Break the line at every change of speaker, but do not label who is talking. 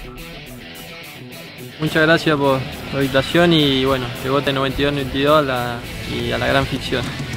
Muchas gracias por la invitación y bueno, que voten 92-92 y a la gran ficción.